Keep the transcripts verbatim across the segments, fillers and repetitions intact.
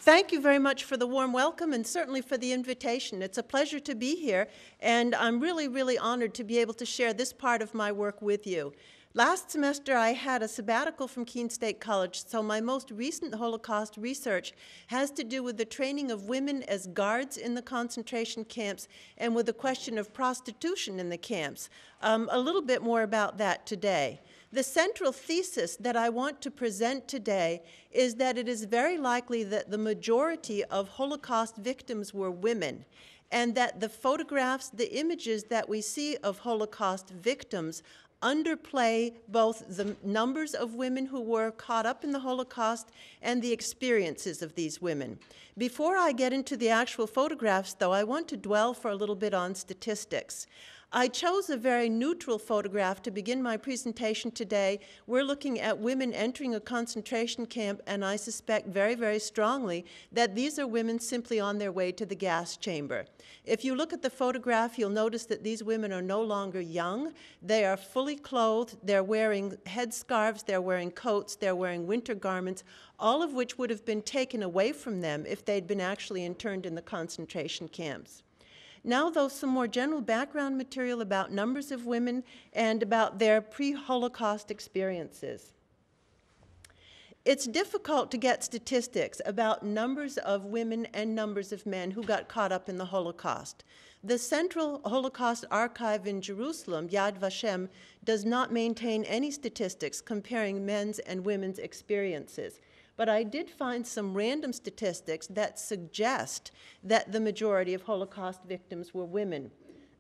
Thank you very much for the warm welcome and certainly for the invitation. It's a pleasure to be here, and I'm really, really honored to be able to share this part of my work with you. Last semester, I had a sabbatical from Keene State College, so my most recent Holocaust research has to do with the training of women as guards in the concentration camps and with the question of prostitution in the camps. Um, a little bit more about that today. The central thesis that I want to present today is that it is very likely that the majority of Holocaust victims were women, and that the photographs, the images that we see of Holocaust victims underplay both the numbers of women who were caught up in the Holocaust and the experiences of these women. Before I get into the actual photographs, though, I want to dwell for a little bit on statistics. I chose a very neutral photograph to begin my presentation today. We're looking at women entering a concentration camp, and I suspect very, very strongly that these are women simply on their way to the gas chamber. If you look at the photograph, you'll notice that these women are no longer young. They are fully clothed. They're wearing headscarves. They're wearing coats. They're wearing winter garments, all of which would have been taken away from them if they'd been actually interned in the concentration camps. Now, though, some more general background material about numbers of women and about their pre-Holocaust experiences. It's difficult to get statistics about numbers of women and numbers of men who got caught up in the Holocaust. The Central Holocaust Archive in Jerusalem, Yad Vashem, does not maintain any statistics comparing men's and women's experiences. But I did find some random statistics that suggest that the majority of Holocaust victims were women.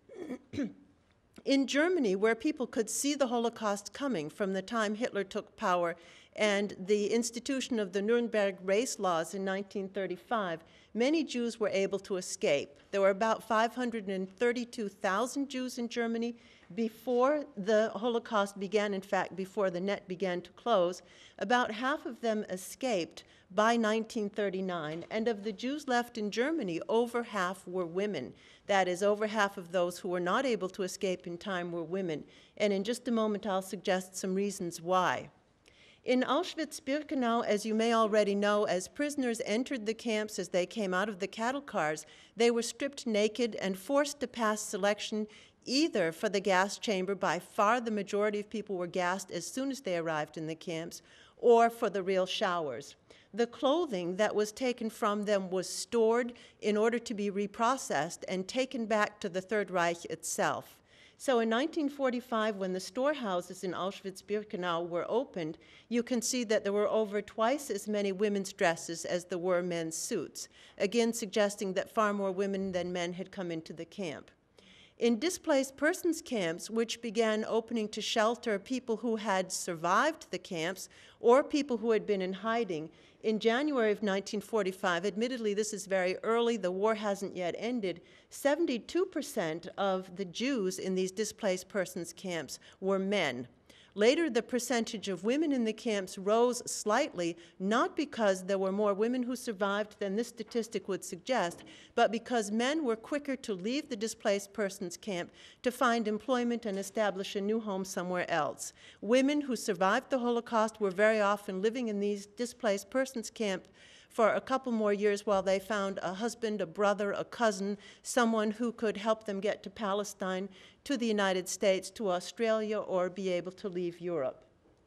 In Germany, where people could see the Holocaust coming from the time Hitler took power and the institution of the Nuremberg race laws in nineteen thirty-five, many Jews were able to escape. There were about five hundred thirty-two thousand Jews in Germany before the Holocaust began. In fact, before the net began to close. About half of them escaped by nineteen thirty-nine, and of the Jews left in Germany, over half were women. That is, over half of those who were not able to escape in time were women. And in just a moment, I'll suggest some reasons why. In Auschwitz-Birkenau, as you may already know, as prisoners entered the camps as they came out of the cattle cars, they were stripped naked and forced to pass selection either for the gas chamber — by far the majority of people were gassed as soon as they arrived in the camps — or for the real showers. The clothing that was taken from them was stored in order to be reprocessed and taken back to the Third Reich itself. So in nineteen forty-five, when the storehouses in Auschwitz-Birkenau were opened, you can see that there were over twice as many women's dresses as there were men's suits, again suggesting that far more women than men had come into the camp. In displaced persons camps, which began opening to shelter people who had survived the camps or people who had been in hiding, in January of nineteen forty-five, admittedly this is very early, the war hasn't yet ended, seventy-two percent of the Jews in these displaced persons camps were men. Later, the percentage of women in the camps rose slightly, not because there were more women who survived than this statistic would suggest, but because men were quicker to leave the displaced persons camp to find employment and establish a new home somewhere else. Women who survived the Holocaust were very often living in these displaced persons camps for a couple more years while they found a husband, a brother, a cousin, someone who could help them get to Palestine, to the United States, to Australia, or be able to leave Europe.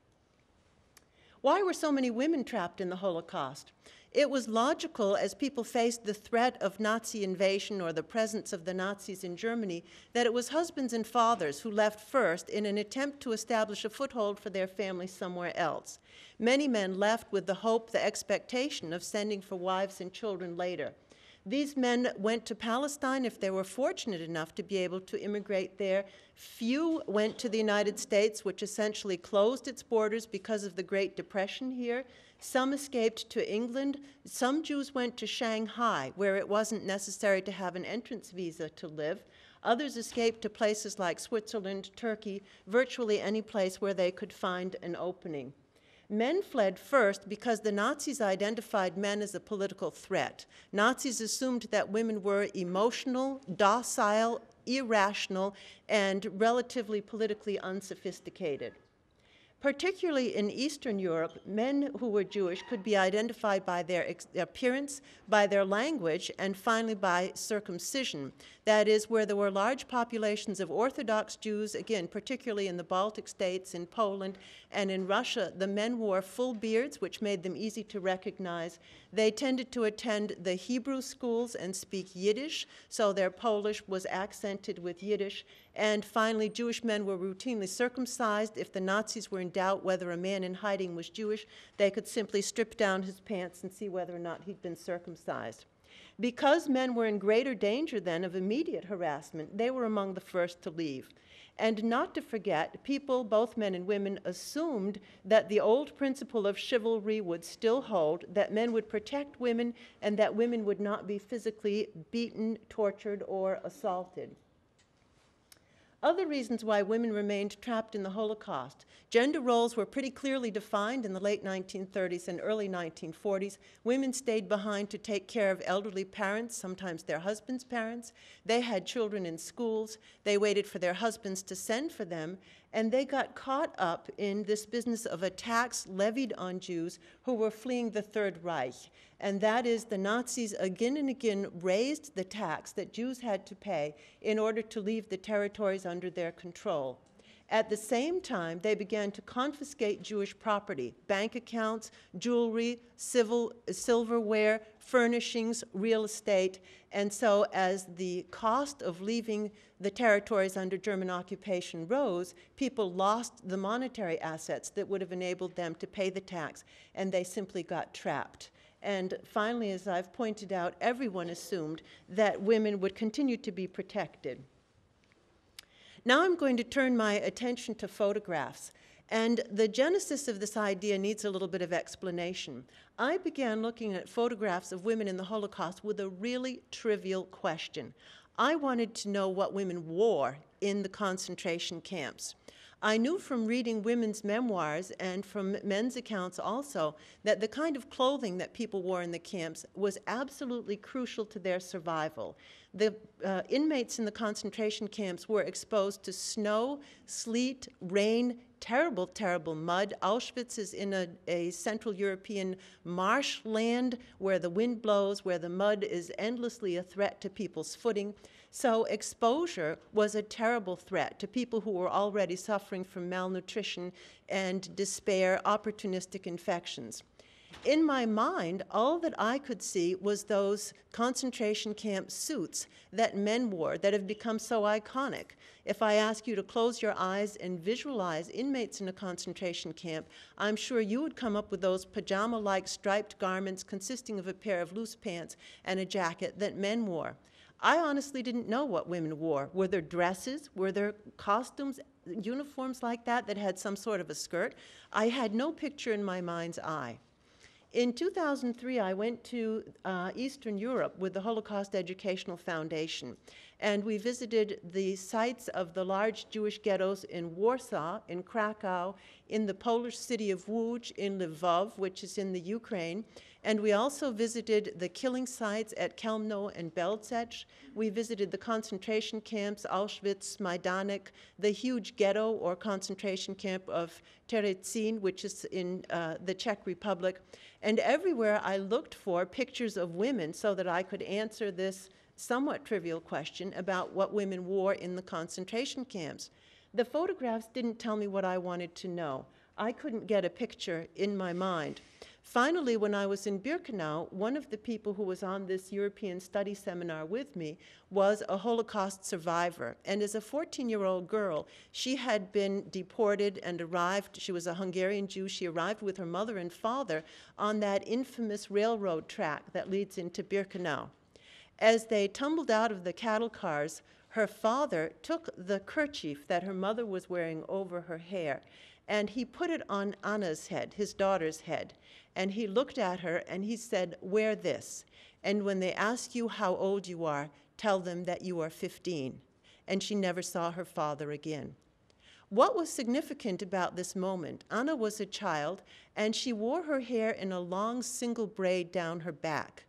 Why were so many women trapped in the Holocaust? It was logical, as people faced the threat of Nazi invasion or the presence of the Nazis in Germany, that it was husbands and fathers who left first in an attempt to establish a foothold for their families somewhere else. Many men left with the hope, the expectation of sending for wives and children later. These men went to Palestine if they were fortunate enough to be able to immigrate there. Few went to the United States, which essentially closed its borders because of the Great Depression here. Some escaped to England. Some Jews went to Shanghai, where it wasn't necessary to have an entrance visa to live. Others escaped to places like Switzerland, Turkey, virtually any place where they could find an opening. Men fled first because the Nazis identified men as a political threat. Nazis assumed that women were emotional, docile, irrational, and relatively politically unsophisticated. Particularly in Eastern Europe, men who were Jewish could be identified by their ex appearance, by their language, and finally by circumcision. That is, where there were large populations of Orthodox Jews, again, particularly in the Baltic states, in Poland, and in Russia, the men wore full beards, which made them easy to recognize. They tended to attend the Hebrew schools and speak Yiddish, so their Polish was accented with Yiddish. And finally, Jewish men were routinely circumcised. If the Nazis were in doubt whether a man in hiding was Jewish, they could simply strip down his pants and see whether or not he'd been circumcised. Because men were in greater danger then of immediate harassment, they were among the first to leave. And not to forget, people, both men and women, assumed that the old principle of chivalry would still hold, that men would protect women, and that women would not be physically beaten, tortured, or assaulted. Other reasons why women remained trapped in the Holocaust. Gender roles were pretty clearly defined in the late nineteen thirties and early nineteen forties. Women stayed behind to take care of elderly parents, sometimes their husbands' parents. They had children in schools. They waited for their husbands to send for them. And they got caught up in this business of a tax levied on Jews who were fleeing the Third Reich. And that is, the Nazis again and again raised the tax that Jews had to pay in order to leave the territories under their control. At the same time, they began to confiscate Jewish property, bank accounts, jewelry, civil, silverware, furnishings, real estate. And so as the cost of leaving the territories under German occupation rose, people lost the monetary assets that would have enabled them to pay the tax, and they simply got trapped. And finally, as I've pointed out, everyone assumed that women would continue to be protected. Now I'm going to turn my attention to photographs. And the genesis of this idea needs a little bit of explanation. I began looking at photographs of women in the Holocaust with a really trivial question. I wanted to know what women wore in the concentration camps. I knew from reading women's memoirs and from men's accounts also that the kind of clothing that people wore in the camps was absolutely crucial to their survival. The uh, inmates in the concentration camps were exposed to snow, sleet, rain, terrible, terrible mud. Auschwitz is in a, a Central European marshland where the wind blows, where the mud is endlessly a threat to people's footing. So exposure was a terrible threat to people who were already suffering from malnutrition and despair, opportunistic infections. In my mind, all that I could see was those concentration camp suits that men wore that have become so iconic. If I ask you to close your eyes and visualize inmates in a concentration camp, I'm sure you would come up with those pajama-like striped garments consisting of a pair of loose pants and a jacket that men wore. I honestly didn't know what women wore. Were there dresses? Were there costumes, uniforms like that that had some sort of a skirt? I had no picture in my mind's eye. In two thousand three, I went to uh, Eastern Europe with the Holocaust Educational Foundation, and we visited the sites of the large Jewish ghettos in Warsaw, in Krakow, in the Polish city of Łódź, in Lvov, which is in the Ukraine, and we also visited the killing sites at Chełmno and Belzec. We visited the concentration camps, Auschwitz, Majdanek, the huge ghetto or concentration camp of Terezin, which is in uh, the Czech Republic. And everywhere I looked for pictures of women so that I could answer this somewhat trivial question about what women wore in the concentration camps. The photographs didn't tell me what I wanted to know. I couldn't get a picture in my mind. Finally, when I was in Birkenau, one of the people who was on this European study seminar with me was a Holocaust survivor. And as a fourteen-year-old girl, she had been deported and arrived, she was a Hungarian Jew, she arrived with her mother and father on that infamous railroad track that leads into Birkenau. As they tumbled out of the cattle cars, her father took the kerchief that her mother was wearing over her hair, and he put it on Anna's head, his daughter's head. And he looked at her and he said, "Wear this. And when they ask you how old you are, tell them that you are fifteen." And she never saw her father again. What was significant about this moment? Anna was a child, and she wore her hair in a long single braid down her back.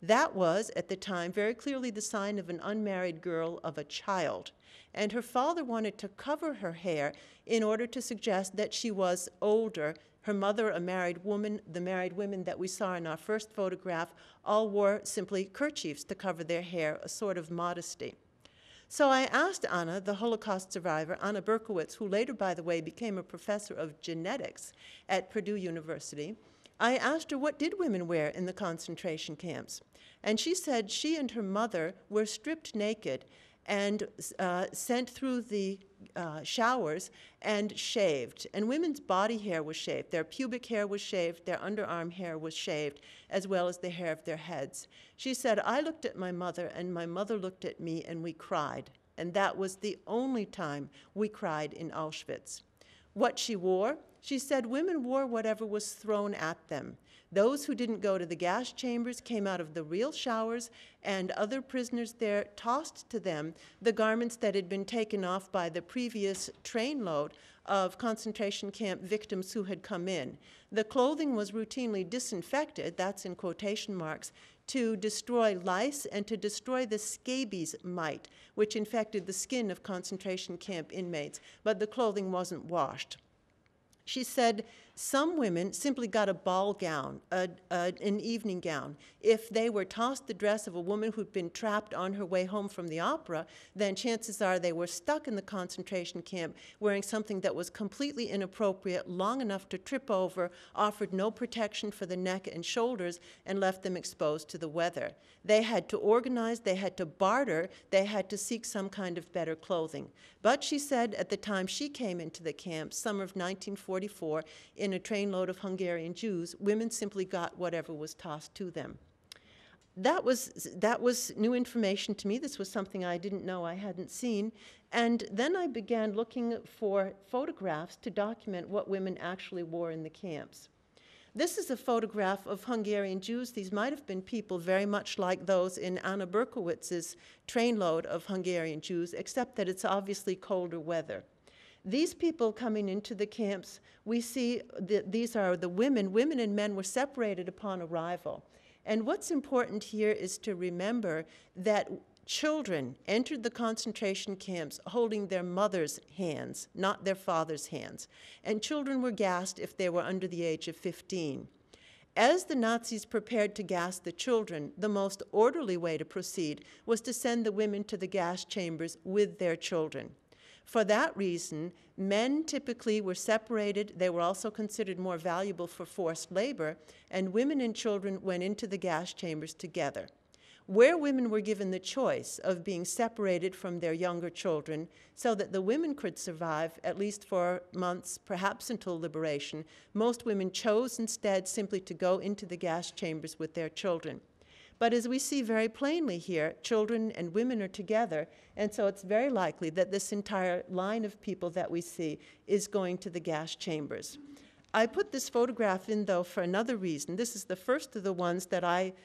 That was, at the time, very clearly the sign of an unmarried girl of a child. And her father wanted to cover her hair in order to suggest that she was older. Her mother, a married woman, the married women that we saw in our first photograph, all wore simply kerchiefs to cover their hair, a sort of modesty. So I asked Anna, the Holocaust survivor, Anna Berkowitz, who later, by the way, became a professor of genetics at Purdue University, I asked her what did women wear in the concentration camps. And she said she and her mother were stripped naked and uh, sent through the uh, showers and shaved. And women's body hair was shaved. Their pubic hair was shaved. Their underarm hair was shaved, as well as the hair of their heads. She said, I looked at my mother, and my mother looked at me, and we cried. And that was the only time we cried in Auschwitz. What she wore? She said women wore whatever was thrown at them. Those who didn't go to the gas chambers came out of the real showers, and other prisoners there tossed to them the garments that had been taken off by the previous trainload of concentration camp victims who had come in. The clothing was routinely disinfected, that's in quotation marks, to destroy lice and to destroy the scabies mite, which infected the skin of concentration camp inmates, but the clothing wasn't washed. She said some women simply got a ball gown, a, a, an evening gown. If they were tossed the dress of a woman who'd been trapped on her way home from the opera, then chances are they were stuck in the concentration camp wearing something that was completely inappropriate, long enough to trip over, offered no protection for the neck and shoulders, and left them exposed to the weather. They had to organize, they had to barter, they had to seek some kind of better clothing. But she said at the time she came into the camp, summer of nineteen forty-four, in a trainload of Hungarian Jews, women simply got whatever was tossed to them. That was, that was new information to me. This was something I didn't know, I hadn't seen. And then I began looking for photographs to document what women actually wore in the camps. This is a photograph of Hungarian Jews. These might have been people very much like those in Anna Berkowitz's trainload of Hungarian Jews, except that it's obviously colder weather. These people coming into the camps, we see that these are the women. Women and men were separated upon arrival. And what's important here is to remember that children entered the concentration camps holding their mother's hands, not their father's hands. And children were gassed if they were under the age of fifteen. As the Nazis prepared to gas the children, the most orderly way to proceed was to send the women to the gas chambers with their children. For that reason, men typically were separated. They were also considered more valuable for forced labor, and women and children went into the gas chambers together. Where women were given the choice of being separated from their younger children so that the women could survive, at least for months, perhaps until liberation, most women chose instead simply to go into the gas chambers with their children. But as we see very plainly here, children and women are together, and so it's very likely that this entire line of people that we see is going to the gas chambers. I put this photograph in, though, for another reason. This is the first of the ones that I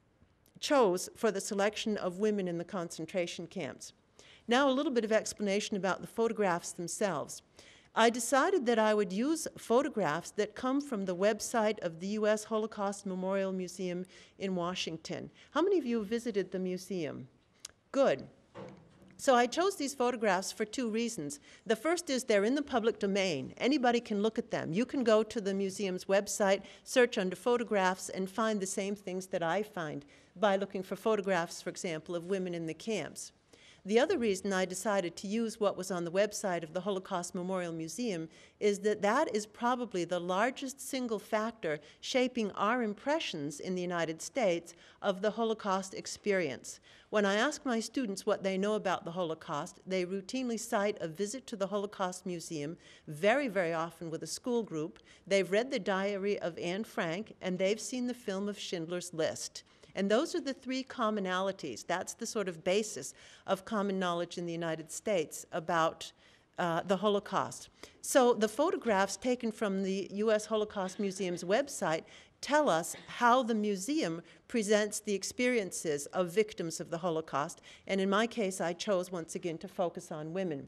chose for the selection of women in the concentration camps. Now, a little bit of explanation about the photographs themselves. I decided that I would use photographs that come from the website of the U S Holocaust Memorial Museum in Washington. How many of you visited the museum? Good. So I chose these photographs for two reasons. The first is they're in the public domain. Anybody can look at them. You can go to the museum's website, search under photographs, and find the same things that I find by looking for photographs, for example, of women in the camps. The other reason I decided to use what was on the website of the Holocaust Memorial Museum is that that is probably the largest single factor shaping our impressions in the United States of the Holocaust experience. When I ask my students what they know about the Holocaust, they routinely cite a visit to the Holocaust Museum, very, very often with a school group. They've read the diary of Anne Frank, and they've seen the film of Schindler's List. And those are the three commonalities. That's the sort of basis of common knowledge in the United States about uh, the Holocaust. So the photographs taken from the U S Holocaust Museum's website tell us how the museum presents the experiences of victims of the Holocaust. And in my case, I chose once again to focus on women.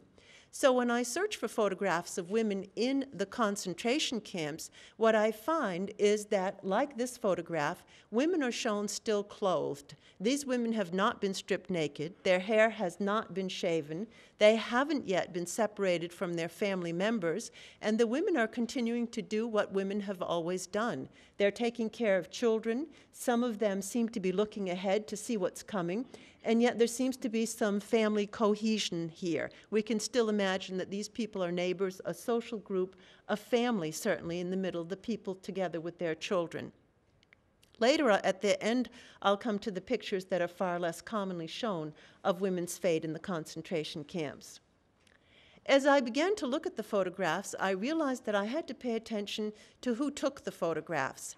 So when I search for photographs of women in the concentration camps, what I find is that, like this photograph, women are shown still clothed. These women have not been stripped naked. Their hair has not been shaven. They haven't yet been separated from their family members, and the women are continuing to do what women have always done. They're taking care of children. Some of them seem to be looking ahead to see what's coming, and yet there seems to be some family cohesion here. We can still imagine that these people are neighbors, a social group, a family certainly in the middle, the people together with their children. Later, at the end, I'll come to the pictures that are far less commonly shown of women's fate in the concentration camps. As I began to look at the photographs, I realized that I had to pay attention to who took the photographs.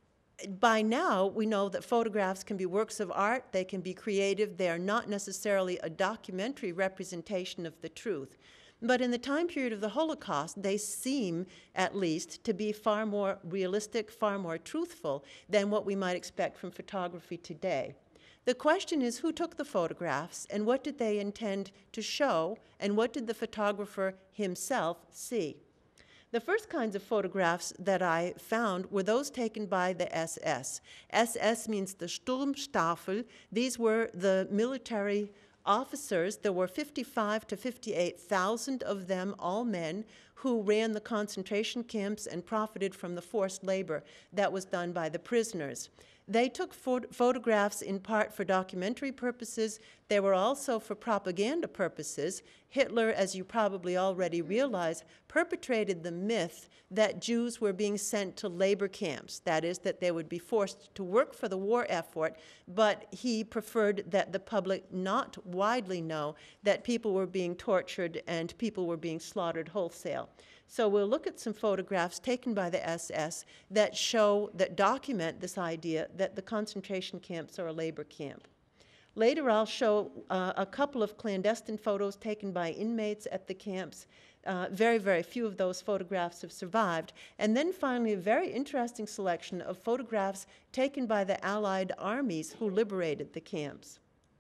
By now, we know that photographs can be works of art, they can be creative, they are not necessarily a documentary representation of the truth. But in the time period of the Holocaust, they seem, at least, to be far more realistic, far more truthful than what we might expect from photography today. The question is, who took the photographs, and what did they intend to show, and what did the photographer himself see? The first kinds of photographs that I found were those taken by the S S. S S means the Sturmstaffel. These were the military officers. There were fifty-five to fifty-eight thousand of them, all men, who ran the concentration camps and profited from the forced labor that was done by the prisoners. They took phot photographs in part for documentary purposes. They were also for propaganda purposes. Hitler, as you probably already realize, perpetrated the myth that Jews were being sent to labor camps. That is, that they would be forced to work for the war effort, but he preferred that the public not widely know that people were being tortured and people were being slaughtered wholesale. So we'll look at some photographs taken by the S S that show, that document this idea that the concentration camps are a labor camp. Later I'll show uh, a couple of clandestine photos taken by inmates at the camps. Uh, very, very few of those photographs have survived. And then finally a very interesting selection of photographs taken by the Allied armies who liberated the camps.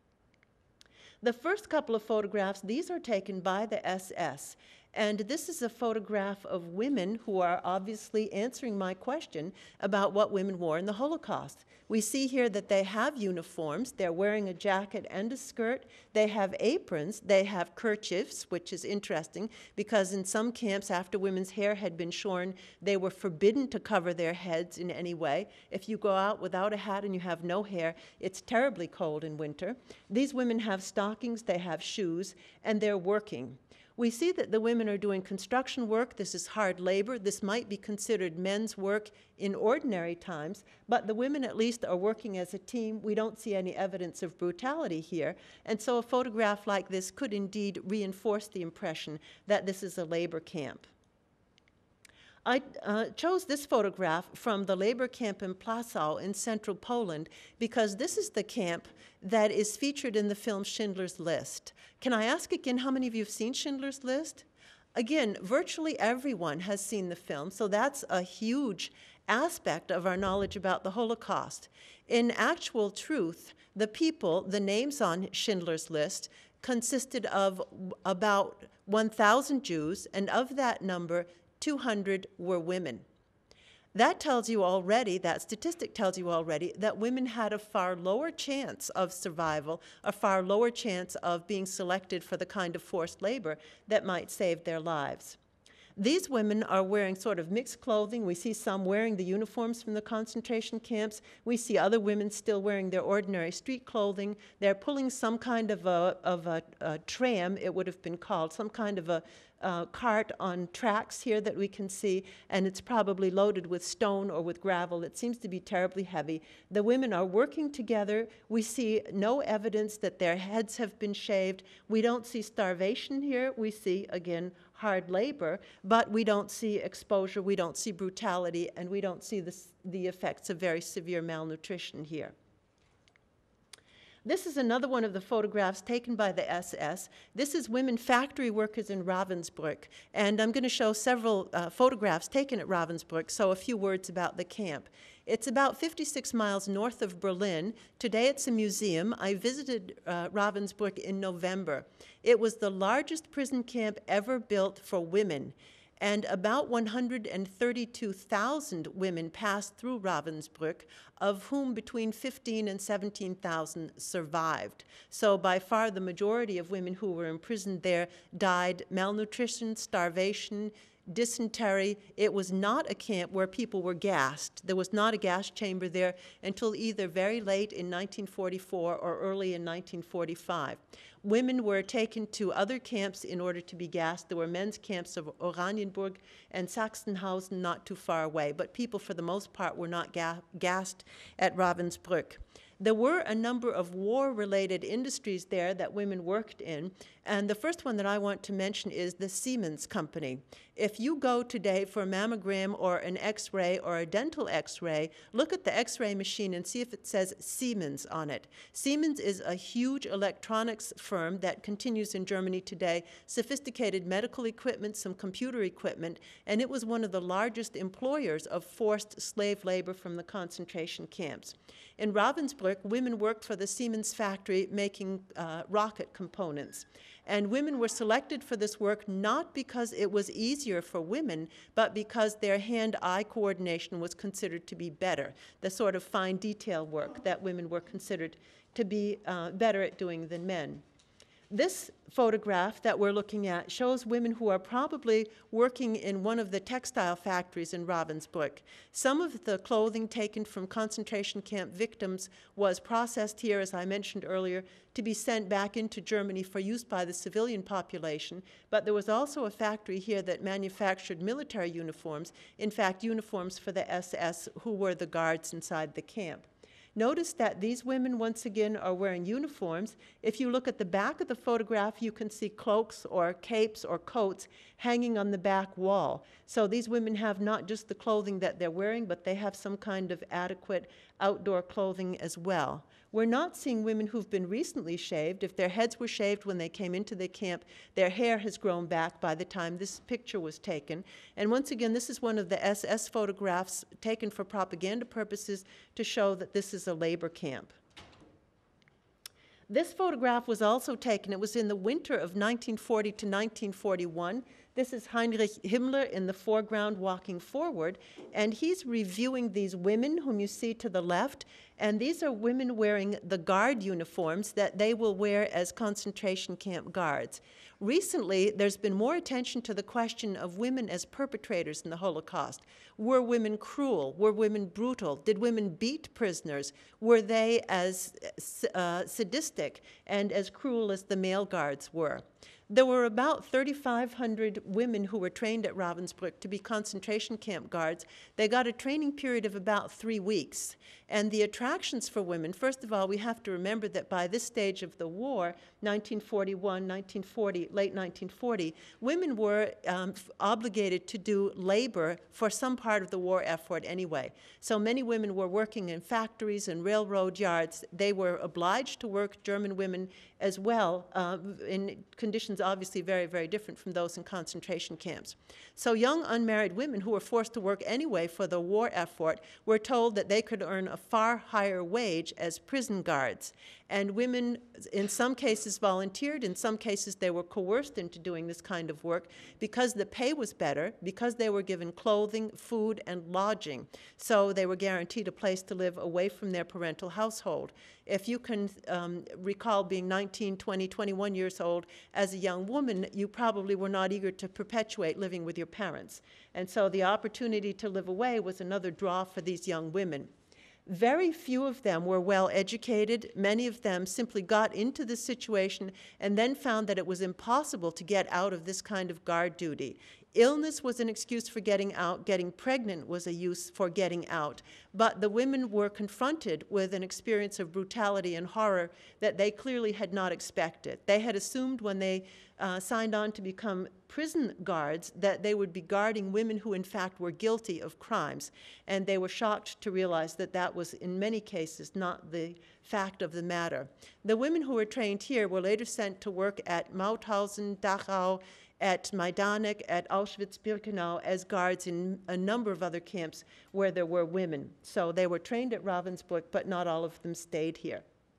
The first couple of photographs, these are taken by the S S. And this is a photograph of women who are obviously answering my question about what women wore in the Holocaust. We see here that they have uniforms. They're wearing a jacket and a skirt. They have aprons. They have kerchiefs, which is interesting because in some camps, after women's hair had been shorn, they were forbidden to cover their heads in any way. If you go out without a hat and you have no hair, it's terribly cold in winter. These women have stockings, they have shoes, and they're working. We see that the women are doing construction work. This is hard labor. This might be considered men's work in ordinary times, but the women at least are working as a team. We don't see any evidence of brutality here. And so a photograph like this could indeed reinforce the impression that this is a labor camp. I uh, chose this photograph from the labor camp in Plaszow in central Poland because this is the camp that is featured in the film Schindler's List. Can I ask again how many of you have seen Schindler's List? Again, virtually everyone has seen the film, so that's a huge aspect of our knowledge about the Holocaust. In actual truth, the people, the names on Schindler's List, consisted of about one thousand Jews, and of that number, two hundred were women. That tells you already, that statistic tells you already, that women had a far lower chance of survival, a far lower chance of being selected for the kind of forced labor that might save their lives. These women are wearing sort of mixed clothing. We see some wearing the uniforms from the concentration camps. We see other women still wearing their ordinary street clothing. They're pulling some kind of a, of a, a tram, it would have been called, some kind of a Uh, cart on tracks here that we can see, and it's probably loaded with stone or with gravel. It seems to be terribly heavy. The women are working together. We see no evidence that their heads have been shaved. We don't see starvation here. We see, again, hard labor, but we don't see exposure, we don't see brutality, and we don't see the, the effects of very severe malnutrition here. This is another one of the photographs taken by the S S. This is women factory workers in Ravensbrück, and I'm going to show several uh, photographs taken at Ravensbrück, so a few words about the camp. It's about fifty-six miles north of Berlin. Today it's a museum. I visited uh, Ravensbrück in November. It was the largest prison camp ever built for women, and about one hundred thirty-two thousand women passed through Ravensbrück, of whom between fifteen and seventeen thousand survived. So by far the majority of women who were imprisoned there died malnutrition, starvation, dysentery. It was not a camp where people were gassed. There was not a gas chamber there until either very late in nineteen forty-four or early in nineteen forty-five. Women were taken to other camps in order to be gassed. There were men's camps of Oranienburg and Sachsenhausen not too far away, but people for the most part were not ga gassed at Ravensbrück. There were a number of war-related industries there that women worked in, and the first one that I want to mention is the Siemens Company. If you go today for a mammogram or an X-ray or a dental X-ray, look at the X-ray machine and see if it says Siemens on it. Siemens is a huge electronics firm that continues in Germany today, sophisticated medical equipment, some computer equipment, and it was one of the largest employers of forced slave labor from the concentration camps. In Ravensbrück, women worked for the Siemens factory making uh, rocket components. And women were selected for this work not because it was easier for women, but because their hand-eye coordination was considered to be better, the sort of fine detail work that women were considered to be uh, better at doing than men. This photograph that we're looking at shows women who are probably working in one of the textile factories in Ravensbrück. Some of the clothing taken from concentration camp victims was processed here, as I mentioned earlier, to be sent back into Germany for use by the civilian population, but there was also a factory here that manufactured military uniforms, in fact, uniforms for the S S who were the guards inside the camp. Notice that these women, once again, are wearing uniforms. If you look at the back of the photograph, you can see cloaks or capes or coats hanging on the back wall. So these women have not just the clothing that they're wearing, but they have some kind of adequate outdoor clothing as well. We're not seeing women who've been recently shaved. If their heads were shaved when they came into the camp, their hair has grown back by the time this picture was taken. And once again, this is one of the S S photographs taken for propaganda purposes to show that this is a labor camp. This photograph was also taken, it was in the winter of nineteen forty to nineteen forty-one. This is Heinrich Himmler in the foreground walking forward, and he's reviewing these women whom you see to the left, and these are women wearing the guard uniforms that they will wear as concentration camp guards. Recently, there's been more attention to the question of women as perpetrators in the Holocaust. Were women cruel? Were women brutal? Did women beat prisoners? Were they as uh, sadistic and as cruel as the male guards were? There were about thirty-five hundred women who were trained at Ravensbrück to be concentration camp guards. They got a training period of about three weeks. And the attractions for women, first of all, we have to remember that by this stage of the war, nineteen forty-one, nineteen forty, late nineteen forty, women were um, obligated to do labor for some part of the war effort anyway. So many women were working in factories and railroad yards. They were obliged to work, German women as well, uh, in conditions obviously very, very different from those in concentration camps. So young unmarried women who were forced to work anyway for the war effort were told that they could earn a far higher wage as prison guards. And women, in some cases, volunteered. In some cases, they were coerced into doing this kind of work because the pay was better, because they were given clothing, food, and lodging. So they were guaranteed a place to live away from their parental household. If you can um, recall being nineteen, twenty, twenty-one years old as a young woman, you probably were not eager to perpetuate living with your parents. And so the opportunity to live away was another draw for these young women. Very few of them were well educated. Many of them simply got into this situation and then found that it was impossible to get out of this kind of guard duty. Illness was an excuse for getting out. Getting pregnant was a use for getting out. But the women were confronted with an experience of brutality and horror that they clearly had not expected. They had assumed when they uh, signed on to become prison guards that they would be guarding women who in fact were guilty of crimes. And they were shocked to realize that that was in many cases not the fact of the matter. The women who were trained here were later sent to work at Mauthausen, Dachau, at Majdanek, at Auschwitz-Birkenau as guards in a number of other camps where there were women. So they were trained at Ravensbrück, but not all of them stayed here.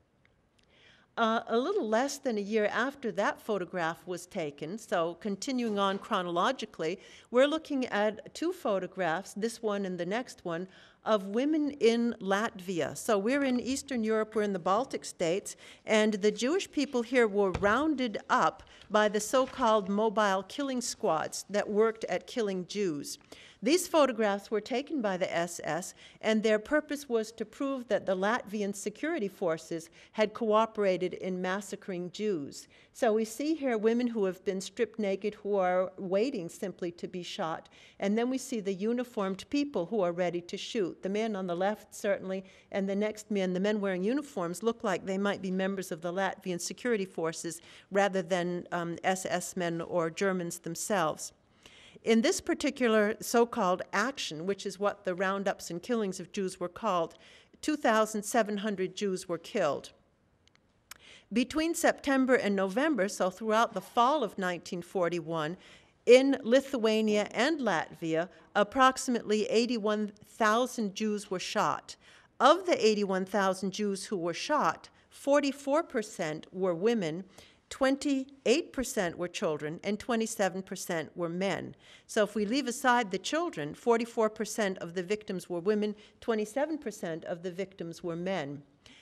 Uh, a little less than a year after that photograph was taken, so continuing on chronologically, we're looking at two photographs, this one and the next one, of women in Latvia. So we're in Eastern Europe, we're in the Baltic states, and the Jewish people here were rounded up by the so-called mobile killing squads that worked at killing Jews. These photographs were taken by the S S, and their purpose was to prove that the Latvian security forces had cooperated in massacring Jews. So we see here women who have been stripped naked who are waiting simply to be shot. And then we see the uniformed people who are ready to shoot. The man on the left, certainly, and the next man, the men wearing uniforms, look like they might be members of the Latvian security forces rather than um, S S men or Germans themselves. In this particular so-called action, which is what the roundups and killings of Jews were called, two thousand seven hundred Jews were killed. Between September and November, so throughout the fall of nineteen forty-one, in Lithuania and Latvia, approximately eighty-one thousand Jews were shot. Of the eighty-one thousand Jews who were shot, forty-four percent were women, twenty-eight percent were children, and twenty-seven percent were men. So if we leave aside the children, forty-four percent of the victims were women, twenty-seven percent of the victims were men.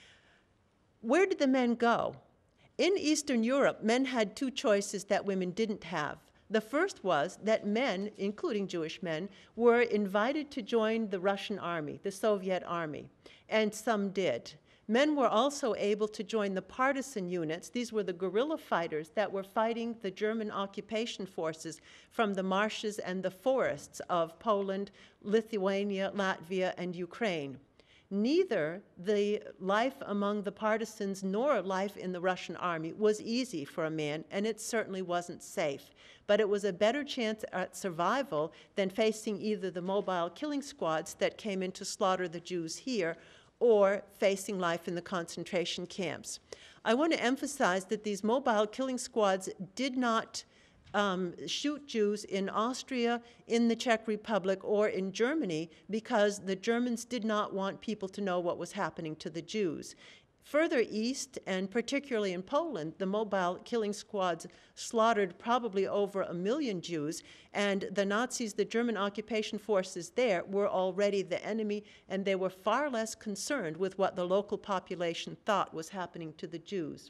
Where did the men go? In Eastern Europe, men had two choices that women didn't have. The first was that men, including Jewish men, were invited to join the Russian army, the Soviet army, and some did. Men were also able to join the partisan units. These were the guerrilla fighters that were fighting the German occupation forces from the marshes and the forests of Poland, Lithuania, Latvia, and Ukraine. Neither the life among the partisans nor life in the Russian army was easy for a man, and it certainly wasn't safe. But it was a better chance at survival than facing either the mobile killing squads that came in to slaughter the Jews here or facing life in the concentration camps. I want to emphasize that these mobile killing squads did not um, shoot Jews in Austria, in the Czech Republic, or in Germany because the Germans did not want people to know what was happening to the Jews. Further east, and particularly in Poland, the mobile killing squads slaughtered probably over a million Jews, and the Nazis, the German occupation forces there, were already the enemy, and they were far less concerned with what the local population thought was happening to the Jews.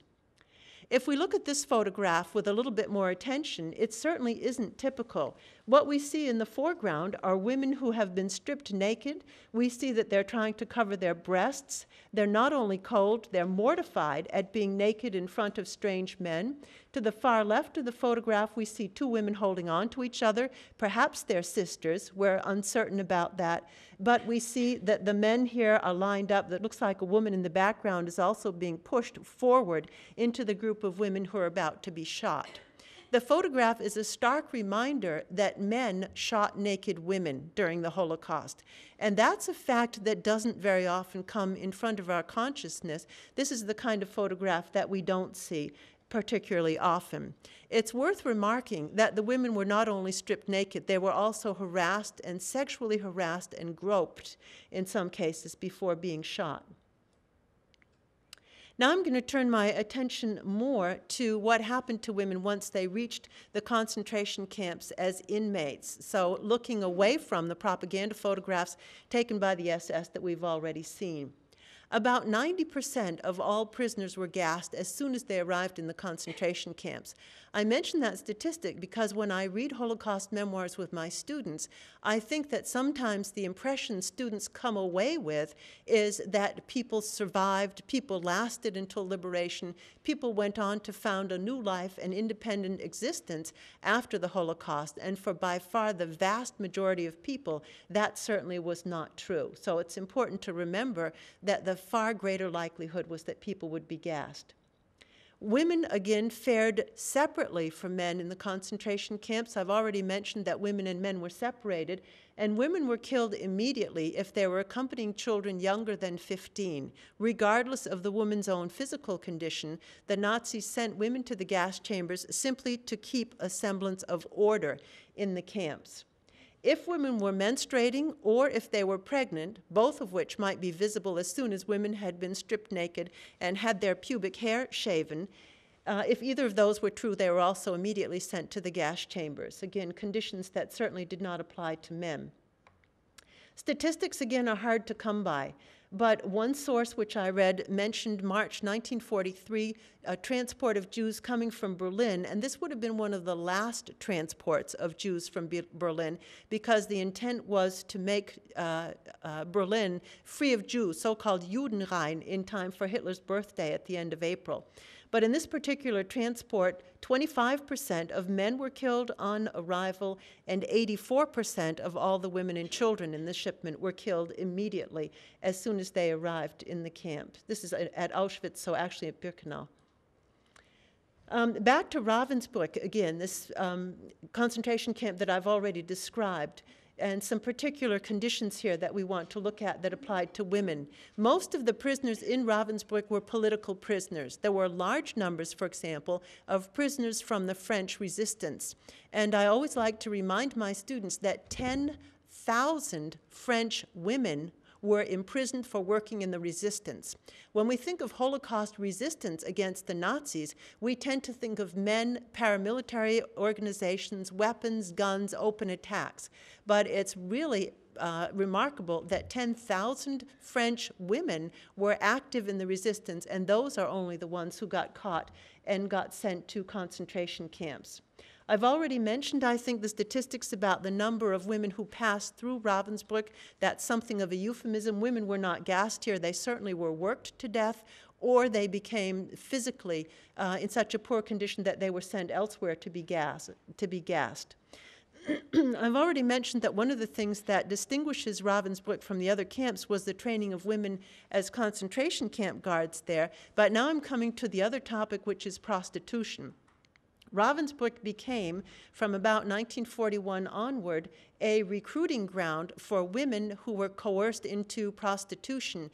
If we look at this photograph with a little bit more attention, it certainly isn't typical. What we see in the foreground are women who have been stripped naked. We see that they're trying to cover their breasts. They're not only cold, they're mortified at being naked in front of strange men. To the far left of the photograph, we see two women holding on to each other. Perhaps they're sisters. We're uncertain about that. But we see that the men here are lined up. That looks like a woman in the background is also being pushed forward into the group of women who are about to be shot. The photograph is a stark reminder that men shot naked women during the Holocaust. And that's a fact that doesn't very often come in front of our consciousness. This is the kind of photograph that we don't see particularly often. It's worth remarking that the women were not only stripped naked, they were also harassed and sexually harassed and groped in some cases before being shot. Now I'm going to turn my attention more to what happened to women once they reached the concentration camps as inmates, so looking away from the propaganda photographs taken by the S S that we've already seen. About ninety percent of all prisoners were gassed as soon as they arrived in the concentration camps. I mention that statistic because when I read Holocaust memoirs with my students, I think that sometimes the impression students come away with is that people survived, people lasted until liberation, people went on to found a new life and independent existence after the Holocaust, and for by far the vast majority of people, that certainly was not true. So it's important to remember that the far greater likelihood was that people would be gassed. Women, again, fared separately from men in the concentration camps. I've already mentioned that women and men were separated, and women were killed immediately if they were accompanying children younger than fifteen. Regardless of the woman's own physical condition, the Nazis sent women to the gas chambers simply to keep a semblance of order in the camps. If women were menstruating or if they were pregnant, both of which might be visible as soon as women had been stripped naked and had their pubic hair shaven, uh, if either of those were true, they were also immediately sent to the gas chambers. Again, conditions that certainly did not apply to men. Statistics, again, are hard to come by. But one source which I read mentioned March nineteen forty-three, a transport of Jews coming from Berlin, and this would have been one of the last transports of Jews from Be Berlin because the intent was to make uh, uh, Berlin free of Jews, so-called Judenrein, in time for Hitler's birthday at the end of April. But in this particular transport, twenty-five percent of men were killed on arrival, and eighty-four percent of all the women and children in the shipment were killed immediately as soon as they arrived in the camp. This is at Auschwitz, so actually at Birkenau. Um, back to Ravensbrück, again, this um, concentration camp that I've already described, and some particular conditions here that we want to look at that applied to women. Most of the prisoners in Ravensbrück were political prisoners. There were large numbers, for example, of prisoners from the French resistance. And I always like to remind my students that ten thousand French women were imprisoned for working in the resistance. When we think of Holocaust resistance against the Nazis, we tend to think of men, paramilitary organizations, weapons, guns, open attacks. But it's really uh, remarkable that ten thousand French women were active in the resistance, and those are only the ones who got caught and got sent to concentration camps. I've already mentioned, I think, the statistics about the number of women who passed through Ravensbrück. That's something of a euphemism. Women were not gassed here. They certainly were worked to death, or they became physically uh, in such a poor condition that they were sent elsewhere to be, gas to be gassed. I've already mentioned that one of the things that distinguishes Ravensbrück from the other camps was the training of women as concentration camp guards there. But now I'm coming to the other topic, which is prostitution. Ravensbrück became, from about nineteen forty-one onward, a recruiting ground for women who were coerced into prostitution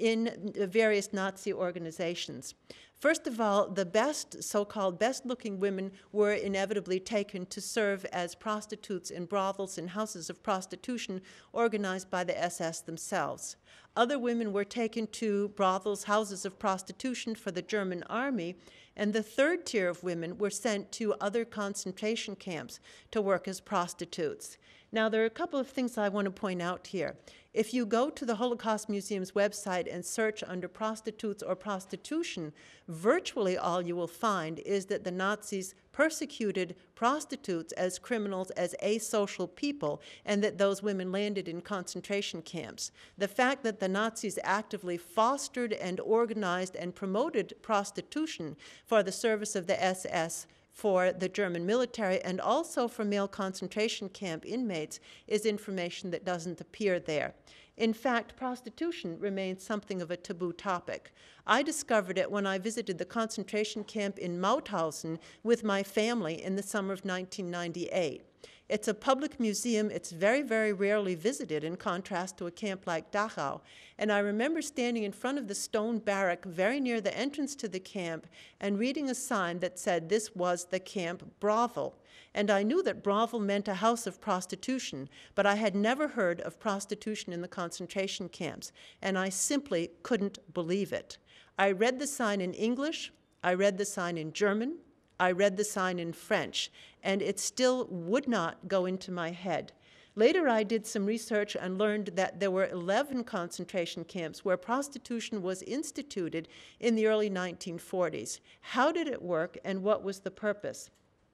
in various Nazi organizations. First of all, the best, so-called best-looking women were inevitably taken to serve as prostitutes in brothels and houses of prostitution organized by the S S themselves. Other women were taken to brothels, houses of prostitution for the German army, and the third tier of women were sent to other concentration camps to work as prostitutes. Now, there are a couple of things I want to point out here. If you go to the Holocaust Museum's website and search under prostitutes or prostitution, virtually all you will find is that the Nazis persecuted prostitutes as criminals, as asocial people, and that those women landed in concentration camps. The fact that the Nazis actively fostered and organized and promoted prostitution for the service of the S S, for the German military, and also for male concentration camp inmates is information that doesn't appear there. In fact, prostitution remains something of a taboo topic. I discovered it when I visited the concentration camp in Mauthausen with my family in the summer of nineteen ninety-eight. It's a public museum. It's very, very rarely visited in contrast to a camp like Dachau. And I remember standing in front of the stone barrack very near the entrance to the camp and reading a sign that said this was the camp brothel. And I knew that brothel meant a house of prostitution, but I had never heard of prostitution in the concentration camps, and I simply couldn't believe it. I read the sign in English, I read the sign in German, I read the sign in French, and it still would not go into my head. Later, I did some research and learned that there were eleven concentration camps where prostitution was instituted in the early nineteen forties. How did it work, and what was the purpose?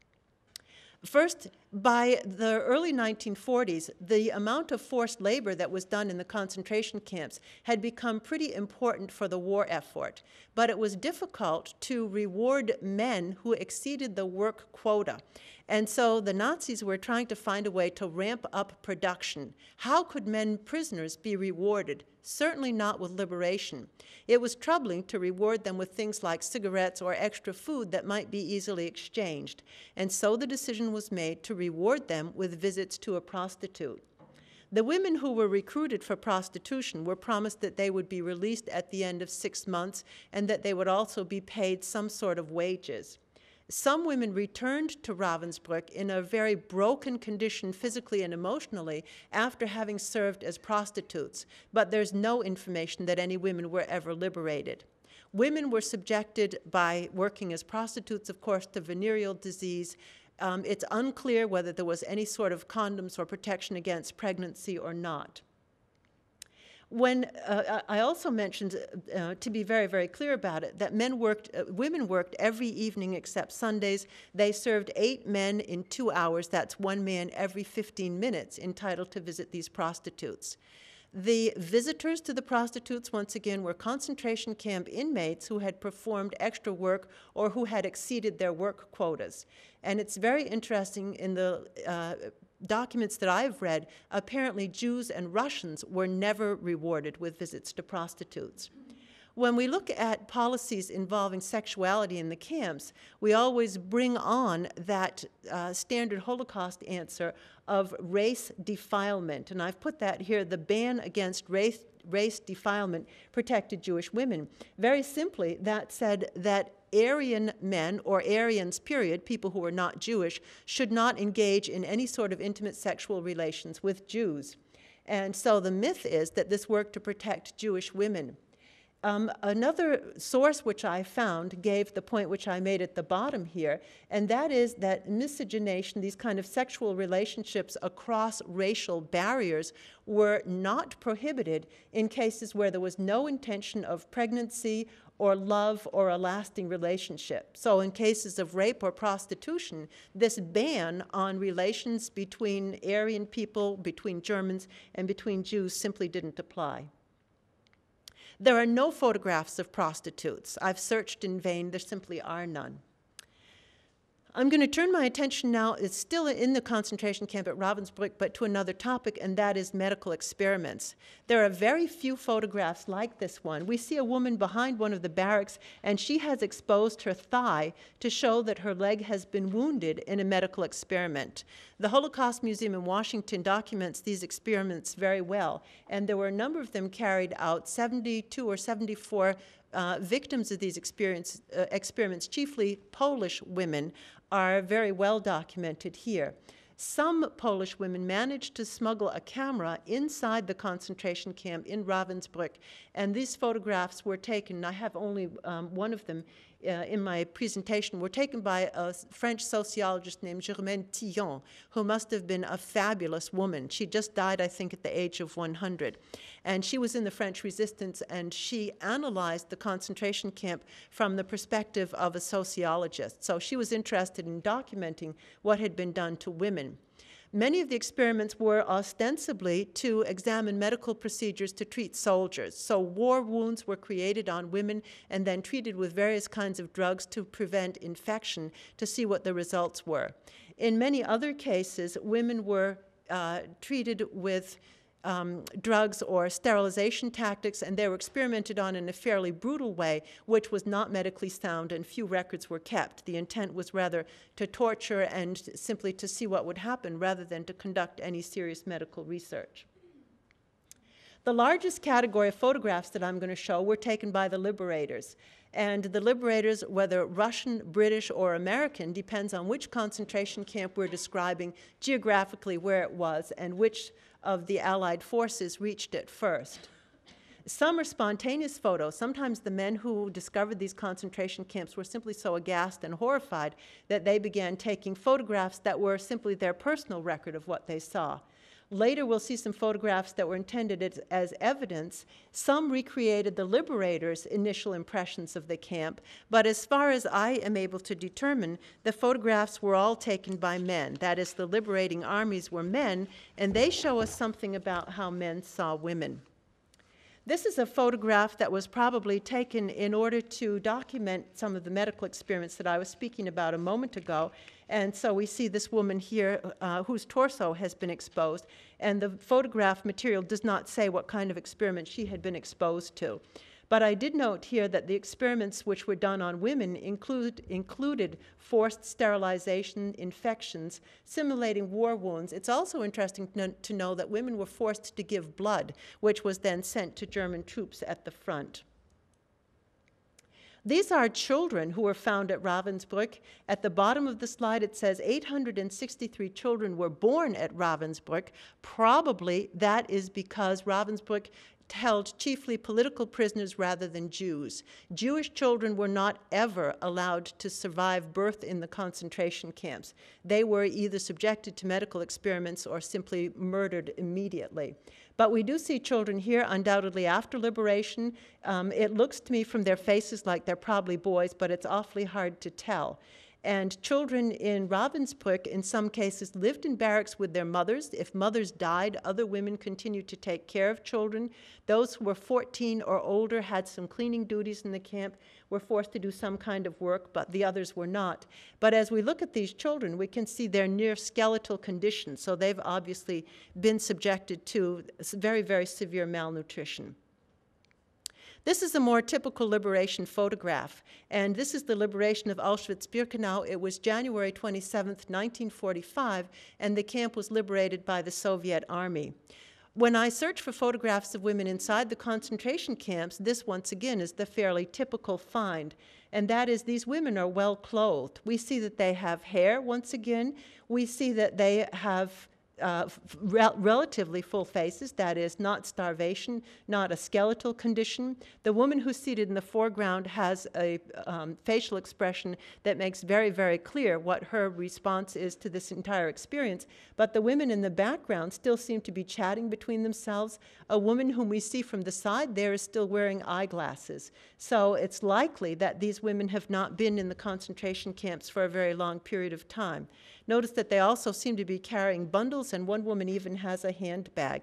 First, by the early nineteen forties, the amount of forced labor that was done in the concentration camps had become pretty important for the war effort, but it was difficult to reward men who exceeded the work quota. And so the Nazis were trying to find a way to ramp up production. How could men prisoners be rewarded? Certainly not with liberation. It was troubling to reward them with things like cigarettes or extra food that might be easily exchanged. And so the decision was made to reward them with visits to a prostitute. The women who were recruited for prostitution were promised that they would be released at the end of six months and that they would also be paid some sort of wages. Some women returned to Ravensbrück in a very broken condition physically and emotionally after having served as prostitutes, but there's no information that any women were ever liberated. Women were subjected by working as prostitutes, of course, to venereal disease. Um, it's unclear whether there was any sort of condoms or protection against pregnancy or not. When, uh, I also mentioned, uh, to be very, very clear about it, that men worked, uh, women worked every evening except Sundays. They served eight men in two hours. That's one man every fifteen minutes entitled to visit these prostitutes. The visitors to the prostitutes, once again, were concentration camp inmates who had performed extra work or who had exceeded their work quotas. And it's very interesting in the uh, documents that I've read, apparently Jews and Russians were never rewarded with visits to prostitutes. When we look at policies involving sexuality in the camps, we always bring on that uh, standard Holocaust answer of race defilement. And I've put that here, the ban against race, race defilement protected Jewish women. Very simply, that said that Aryan men, or Aryans, period, people who were not Jewish, should not engage in any sort of intimate sexual relations with Jews. And so the myth is that this worked to protect Jewish women. Um, another source which I found gave the point which I made at the bottom here, and that is that miscegenation, these kind of sexual relationships across racial barriers, were not prohibited in cases where there was no intention of pregnancy or love or a lasting relationship. So in cases of rape or prostitution, this ban on relations between Aryan people, between Germans, and between Jews simply didn't apply. There are no photographs of prostitutes. I've searched in vain. There simply are none. I'm going to turn my attention now, it's still in the concentration camp at Ravensbrück, but to another topic, and that is medical experiments. There are very few photographs like this one. We see a woman behind one of the barracks, and she has exposed her thigh to show that her leg has been wounded in a medical experiment. The Holocaust Museum in Washington documents these experiments very well, and there were a number of them carried out, seventy-two or seventy-four uh, victims of these experience, uh, experiments, chiefly Polish women, are very well documented here. Some Polish women managed to smuggle a camera inside the concentration camp in Ravensbrück, and these photographs were taken, I have only um, one of them uh, in my presentation, were taken by a French sociologist named Germaine Tillon, who must have been a fabulous woman. She just died, I think, at the age of one hundred. And she was in the French resistance, and she analyzed the concentration camp from the perspective of a sociologist. So she was interested in documenting what had been done to women. Many of the experiments were ostensibly to examine medical procedures to treat soldiers. So war wounds were created on women and then treated with various kinds of drugs to prevent infection to see what the results were. In many other cases, women were uh, treated with Um, drugs or sterilization tactics, and they were experimented on in a fairly brutal way, which was not medically sound, and few records were kept. The intent was rather to torture and simply to see what would happen rather than to conduct any serious medical research. The largest category of photographs that I'm going to show were taken by the liberators. And the liberators, whether Russian, British, or American, depends on which concentration camp we're describing, geographically where it was, and which of the Allied forces reached it first. Some are spontaneous photos. Sometimes the men who discovered these concentration camps were simply so aghast and horrified that they began taking photographs that were simply their personal record of what they saw. Later, we'll see some photographs that were intended as, as evidence. Some recreated the liberators' initial impressions of the camp, but as far as I am able to determine, the photographs were all taken by men. That is, the liberating armies were men, and they show us something about how men saw women. This is a photograph that was probably taken in order to document some of the medical experiments that I was speaking about a moment ago. And so we see this woman here uh, whose torso has been exposed, and the photograph material does not say what kind of experiment she had been exposed to. But I did note here that the experiments which were done on women include, included forced sterilization, infections, simulating war wounds. It's also interesting to know, to know that women were forced to give blood, which was then sent to German troops at the front. These are children who were found at Ravensbrück. At the bottom of the slide, it says eight hundred sixty-three children were born at Ravensbrück. Probably that is because Ravensbrück held chiefly political prisoners rather than Jews. Jewish children were not ever allowed to survive birth in the concentration camps. They were either subjected to medical experiments or simply murdered immediately. But we do see children here, undoubtedly after liberation. Um, it looks to me from their faces like they're probably boys, but it's awfully hard to tell. And children in Ravensbrück, in some cases, lived in barracks with their mothers. If mothers died, other women continued to take care of children. Those who were fourteen or older had some cleaning duties in the camp, were forced to do some kind of work, but the others were not. But as we look at these children, we can see their near skeletal condition. So they've obviously been subjected to very, very severe malnutrition. This is a more typical liberation photograph, and this is the liberation of Auschwitz-Birkenau. It was January twenty-seventh, nineteen forty-five, and the camp was liberated by the Soviet Army. When I search for photographs of women inside the concentration camps, this once again is the fairly typical find, and that is these women are well clothed. We see that they have hair once again. We see that they have Uh, rel relatively full faces, that is, not starvation, not a skeletal condition. The woman who's seated in the foreground has a um, facial expression that makes very, very clear what her response is to this entire experience. But the women in the background still seem to be chatting between themselves. A woman whom we see from the side there is still wearing eyeglasses. So it's likely that these women have not been in the concentration camps for a very long period of time. Notice that they also seem to be carrying bundles, and one woman even has a handbag.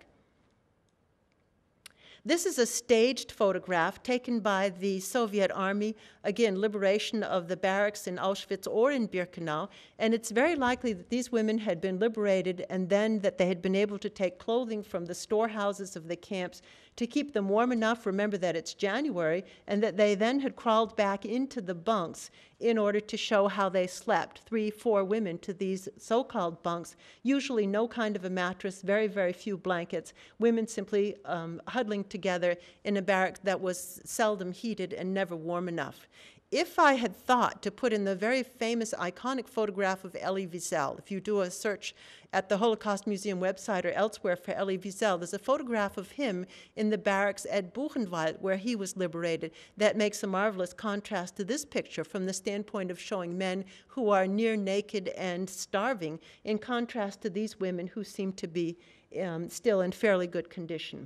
This is a staged photograph taken by the Soviet Army, again, liberation of the barracks in Auschwitz or in Birkenau, and it's very likely that these women had been liberated and then that they had been able to take clothing from the storehouses of the camps to keep them warm enough, remember that it's January, and that they then had crawled back into the bunks in order to show how they slept, three, four women to these so-called bunks, usually no kind of a mattress, very, very few blankets, women simply um, huddling together in a barrack that was seldom heated and never warm enough. If I had thought to put in the very famous iconic photograph of Elie Wiesel, if you do a search at the Holocaust Museum website or elsewhere for Elie Wiesel, there's a photograph of him in the barracks at Buchenwald where he was liberated that makes a marvelous contrast to this picture from the standpoint of showing men who are near naked and starving, in contrast to these women who seem to be um, still in fairly good condition.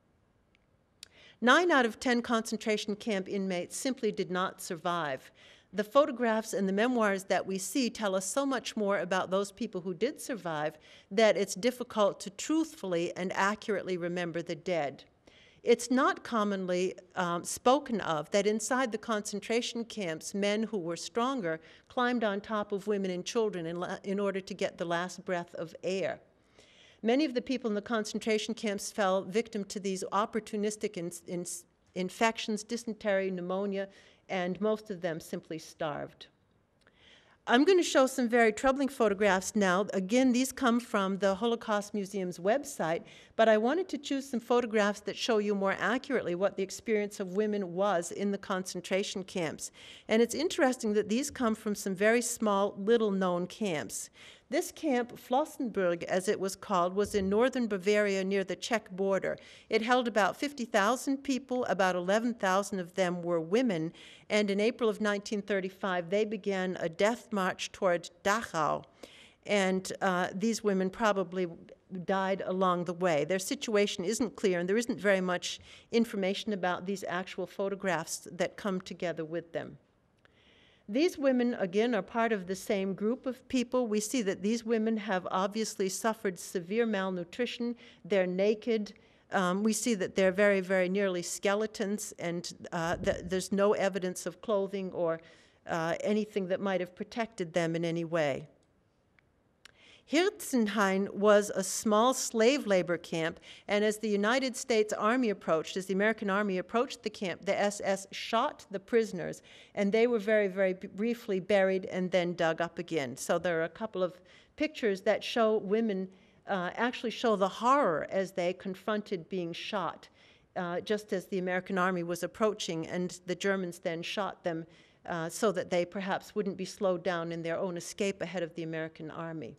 Nine out of ten concentration camp inmates simply did not survive. The photographs and the memoirs that we see tell us so much more about those people who did survive that it's difficult to truthfully and accurately remember the dead. It's not commonly um, spoken of that inside the concentration camps, men who were stronger climbed on top of women and children in, in order to get the last breath of air. Many of the people in the concentration camps fell victim to these opportunistic in, in, infections, dysentery, pneumonia, and most of them simply starved. I'm going to show some very troubling photographs now. Again, these come from the Holocaust Museum's website, but I wanted to choose some photographs that show you more accurately what the experience of women was in the concentration camps. And it's interesting that these come from some very small, little-known camps. This camp, Flossenburg, as it was called, was in northern Bavaria near the Czech border. It held about fifty thousand people, about eleven thousand of them were women, and in April of nineteen thirty-five, they began a death march toward Dachau. and uh, these women probably died along the way. Their situation isn't clear, and there isn't very much information about these actual photographs that come together with them. These women, again, are part of the same group of people. We see that these women have obviously suffered severe malnutrition. They're naked. Um, we see that they're very, very nearly skeletons, and uh, th there's no evidence of clothing or uh, anything that might have protected them in any way. Hirzenhain was a small slave labor camp, and as the United States Army approached, as the American Army approached the camp, the S S shot the prisoners, and they were very, very briefly buried and then dug up again. So there are a couple of pictures that show women, uh, actually show the horror as they confronted being shot, uh, just as the American Army was approaching, and the Germans then shot them uh, so that they perhaps wouldn't be slowed down in their own escape ahead of the American Army.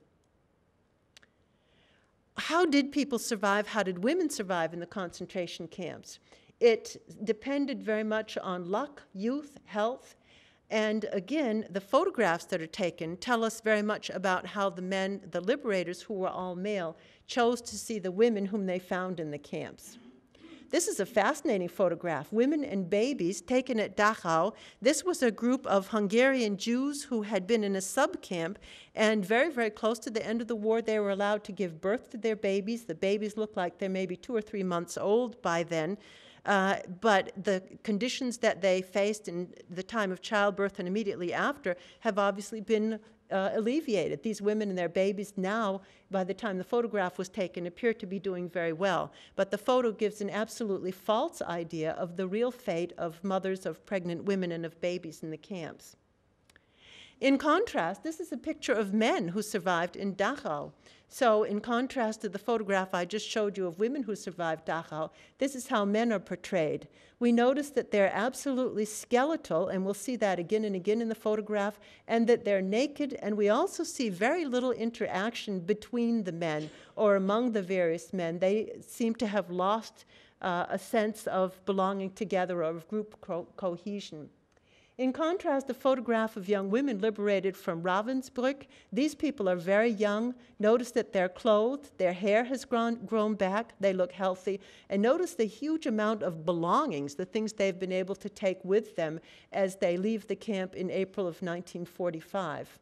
How did people survive? How did women survive in the concentration camps? It depended very much on luck, youth, health, and again, the photographs that are taken tell us very much about how the men, the liberators, who were all male, chose to see the women whom they found in the camps. This is a fascinating photograph. Women and babies taken at Dachau. This was a group of Hungarian Jews who had been in a sub-camp, and very, very close to the end of the war, they were allowed to give birth to their babies. The babies look like they're maybe two or three months old by then. Uh, but the conditions that they faced in the time of childbirth and immediately after have obviously been uh, alleviated. These women and their babies now, by the time the photograph was taken, appear to be doing very well. But the photo gives an absolutely false idea of the real fate of mothers, of pregnant women, and of babies in the camps. In contrast, this is a picture of men who survived in Dachau. So in contrast to the photograph I just showed you of women who survived Dachau, this is how men are portrayed. We notice that they're absolutely skeletal, and we'll see that again and again in the photograph, and that they're naked, and we also see very little interaction between the men or among the various men. They seem to have lost uh, a sense of belonging together or of group co cohesion. In contrast, the photograph of young women liberated from Ravensbrück. These people are very young. Notice that they're clothed, their hair has grown, grown back, they look healthy, and notice the huge amount of belongings, the things they've been able to take with them as they leave the camp in April of nineteen forty-five.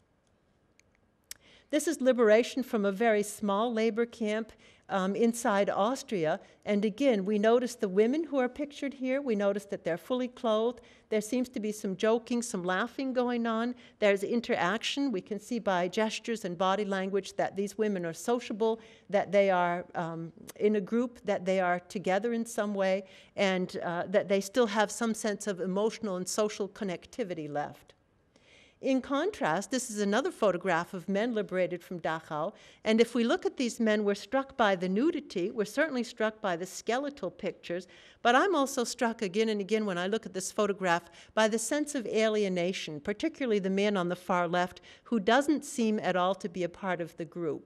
This is liberation from a very small labor camp um, inside Austria. And again, we notice the women who are pictured here. We notice that they're fully clothed. There seems to be some joking, some laughing going on. There's interaction. We can see by gestures and body language that these women are sociable, that they are um, in a group, that they are together in some way, and uh, that they still have some sense of emotional and social connectivity left. In contrast, this is another photograph of men liberated from Dachau, and if we look at these men, we're struck by the nudity, we're certainly struck by the skeletal pictures, but I'm also struck again and again when I look at this photograph by the sense of alienation, particularly the man on the far left, who doesn't seem at all to be a part of the group.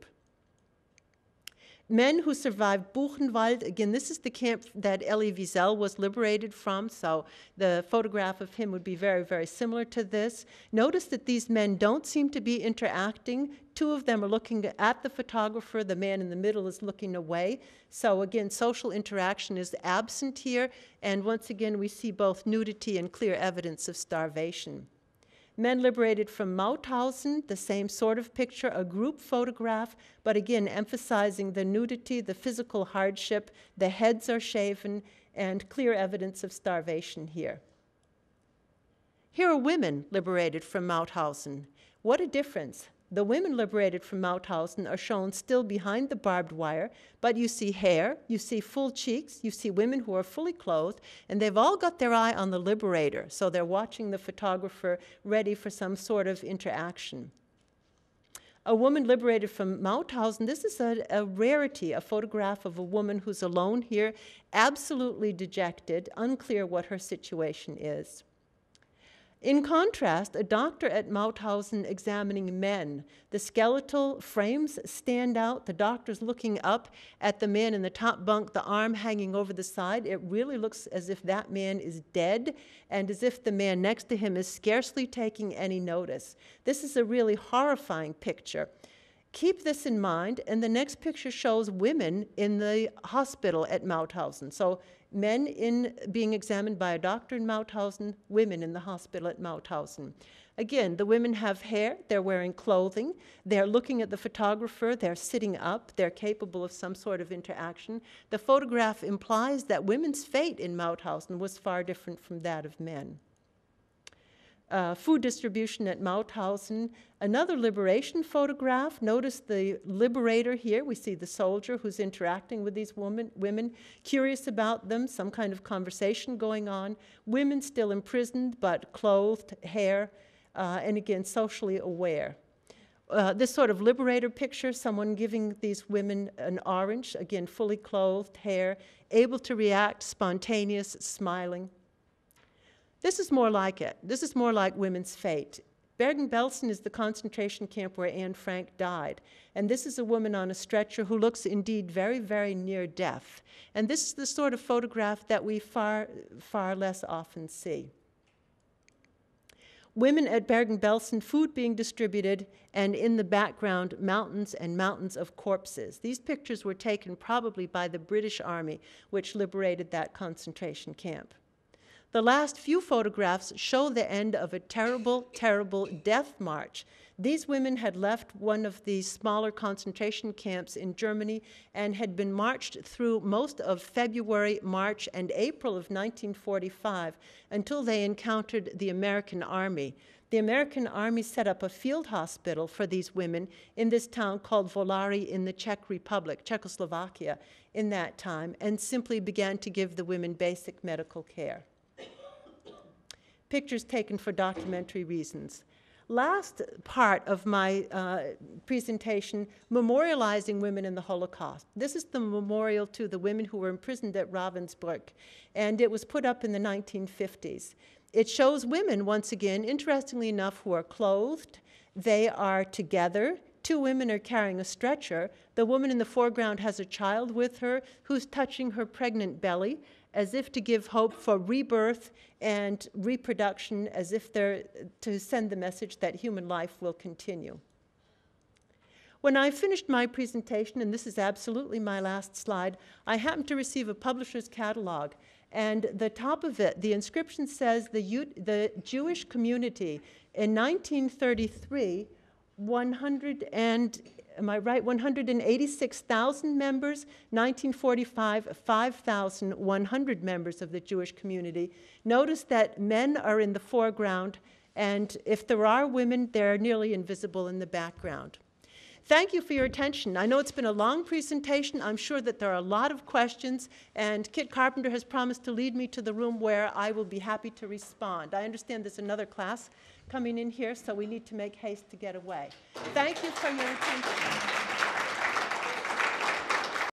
Men who survived Buchenwald, again, this is the camp that Elie Wiesel was liberated from, so the photograph of him would be very, very similar to this. Notice that these men don't seem to be interacting. Two of them are looking at the photographer. The man in the middle is looking away. So again, social interaction is absent here, and once again, we see both nudity and clear evidence of starvation. Men liberated from Mauthausen, the same sort of picture, a group photograph, but again emphasizing the nudity, the physical hardship, the heads are shaven, and clear evidence of starvation here. Here are women liberated from Mauthausen. What a difference. The women liberated from Mauthausen are shown still behind the barbed wire, but you see hair, you see full cheeks, you see women who are fully clothed, and they've all got their eye on the liberator, so they're watching the photographer ready for some sort of interaction. A woman liberated from Mauthausen, this is a, a rarity, a photograph of a woman who's alone here, absolutely dejected, unclear what her situation is. In contrast, a doctor at Mauthausen examining men. The skeletal frames stand out. The doctor's looking up at the man in the top bunk, the arm hanging over the side. It really looks as if that man is dead and as if the man next to him is scarcely taking any notice. This is a really horrifying picture. Keep this in mind, and the next picture shows women in the hospital at Mauthausen. So men in being examined by a doctor in Mauthausen, women in the hospital at Mauthausen. Again, the women have hair, they're wearing clothing, they're looking at the photographer, they're sitting up, they're capable of some sort of interaction. The photograph implies that women's fate in Mauthausen was far different from that of men. Uh, food distribution at Mauthausen. Another liberation photograph. Notice the liberator here. We see the soldier who's interacting with these women, women, curious about them, some kind of conversation going on. Women still imprisoned, but clothed, hair, uh, and again, socially aware. Uh, this sort of liberator picture, someone giving these women an orange, again, fully clothed, hair, able to react, spontaneous, smiling. This is more like it. This is more like women's fate. Bergen-Belsen is the concentration camp where Anne Frank died. And this is a woman on a stretcher who looks indeed very, very near death. And this is the sort of photograph that we far, far less often see. Women at Bergen-Belsen, food being distributed, and in the background, mountains and mountains of corpses. These pictures were taken probably by the British Army, which liberated that concentration camp. The last few photographs show the end of a terrible, terrible death march. These women had left one of the smaller concentration camps in Germany and had been marched through most of February, March, and April of nineteen forty-five until they encountered the American Army. The American Army set up a field hospital for these women in this town called Volary in the Czech Republic, Czechoslovakia, in that time, and simply began to give the women basic medical care. Pictures taken for documentary reasons. Last part of my uh, presentation, memorializing women in the Holocaust. This is the memorial to the women who were imprisoned at Ravensbrück, and it was put up in the nineteen fifties. It shows women, once again, interestingly enough, who are clothed. They are together. Two women are carrying a stretcher. The woman in the foreground has a child with her who's touching her pregnant belly, as if to give hope for rebirth and reproduction, as if they're to send the message that human life will continue. When I finished my presentation, and this is absolutely my last slide, I happened to receive a publisher's catalog. And the top of it, the inscription says the, U the Jewish community in nineteen thirty-three, one hundred and am I right, one hundred eighty-six thousand members, nineteen forty-five, five thousand one hundred members of the Jewish community. Notice that men are in the foreground, and if there are women, they're nearly invisible in the background. Thank you for your attention. I know it's been a long presentation. I'm sure that there are a lot of questions, and Kit Carpenter has promised to lead me to the room where I will be happy to respond. I understand there's another class coming in here, so we need to make haste to get away. Thank you for your attention.